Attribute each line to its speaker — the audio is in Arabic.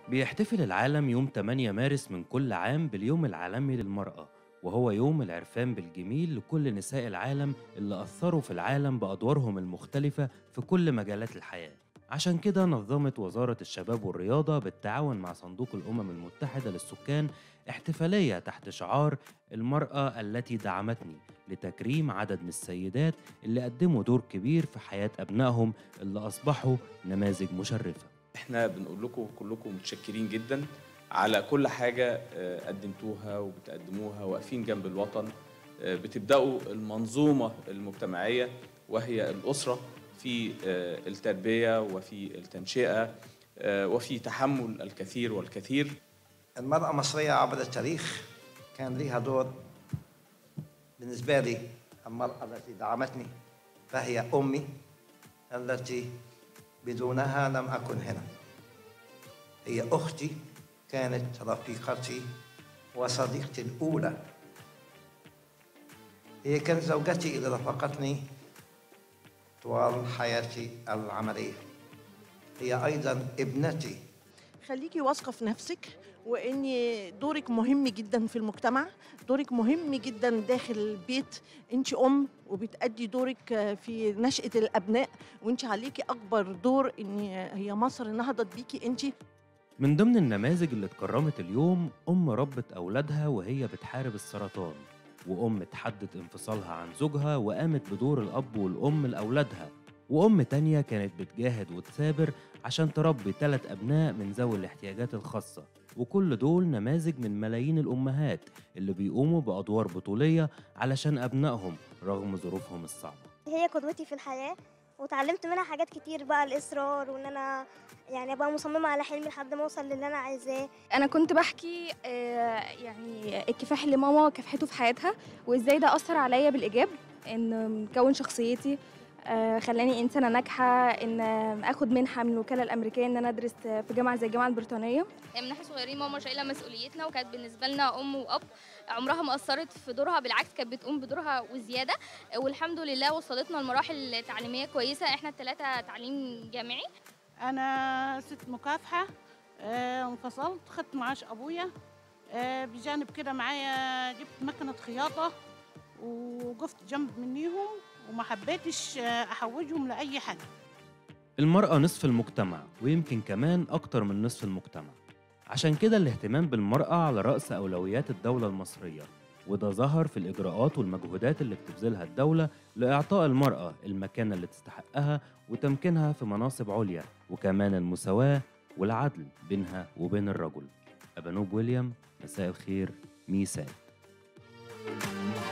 Speaker 1: بيحتفل العالم يوم 8 مارس من كل عام باليوم العالمي للمرأة، وهو يوم العرفان بالجميل لكل نساء العالم اللي أثروا في العالم بأدوارهم المختلفة في كل مجالات الحياة. عشان كده نظمت وزارة الشباب والرياضة بالتعاون مع صندوق الأمم المتحدة للسكان احتفالية تحت شعار المرأة التي دعمتني، لتكريم عدد من السيدات اللي قدموا دور كبير في حياة أبنائهم اللي أصبحوا نماذج مشرفة.
Speaker 2: احنا بنقول لكم كلكم متشكرين جدا على كل حاجة قدمتوها وبتقدموها، واقفين جنب الوطن. بتبدأوا المنظومة المجتمعية وهي الأسرة في التربية وفي التنشئة وفي تحمل الكثير والكثير.
Speaker 3: المرأة المصرية عبر التاريخ كان لها دور. بالنسبة لي المرأة التي دعمتني فهي أمي التي بدونها لم أكن هنا. هي أختي، كانت رفيقتي وصديقتي الأولى. هي كانت زوجتي اللي رافقتني طوال حياتي العملية. هي أيضا ابنتي.
Speaker 4: خليكي واثقة في نفسك، وإن دورك مهم جدا في المجتمع، دورك مهم جدا داخل البيت. أنت أم وبتأدي دورك في نشأة الأبناء، وأنت عليكي أكبر دور إن هي مصر نهضت بيكي أنت.
Speaker 1: من ضمن النماذج اللي اتكرمت اليوم أم ربت أولادها وهي بتحارب السرطان، وأم تحدت انفصالها عن زوجها وقامت بدور الأب والأم لأولادها، وأم تانية كانت بتجاهد وتثابر عشان تربي 3 أبناء من ذوي الاحتياجات الخاصة. وكل دول نماذج من ملايين الأمهات اللي بيقوموا بأدوار بطولية علشان أبنائهم رغم ظروفهم الصعبة.
Speaker 5: هي قدوتي في الحياة، وتعلمت منها حاجات كتير بقى، الإصرار، وإن أنا يعني أبقى مصممة على حلمي لحد ما أوصل للي أنا عايزاه.
Speaker 6: أنا كنت بحكي الكفاح اللي ماما كافحته في حياتها، وإزاي ده أثر عليا بالإيجاب، إن كون شخصيتي، خلاني إنسانة ناجحة، إن أخد منحة من الوكالة الأمريكية إن أنا أدرس في جامعة زي الجامعة البريطانية.
Speaker 7: من احنا صغيرين ماما شايله مسؤوليتنا، وكانت بالنسبه لنا ام واب، عمرها ما قصرت في دورها، بالعكس كانت بتقوم بدورها وزياده، والحمد لله وصلتنا لمراحل تعليميه كويسه. احنا الثلاثه تعليم جامعي.
Speaker 8: انا ست مكافحه، انفصلت، خدت معاش ابويا، بجانب كده معايا جبت مكنه خياطه وقفت جنب منيهم، وما حبيتش احوجهم لاي حاجه.
Speaker 1: المرأة نصف المجتمع، ويمكن كمان أكتر من نصف المجتمع. عشان كده الاهتمام بالمرأة على رأس أولويات الدولة المصرية، وده ظهر في الإجراءات والمجهودات اللي بتبذلها الدولة لإعطاء المرأة المكانة اللي تستحقها وتمكينها في مناصب عليا، وكمان المساواة والعدل بينها وبين الرجل. أبانوب ويليام، مساء الخير، ميسات.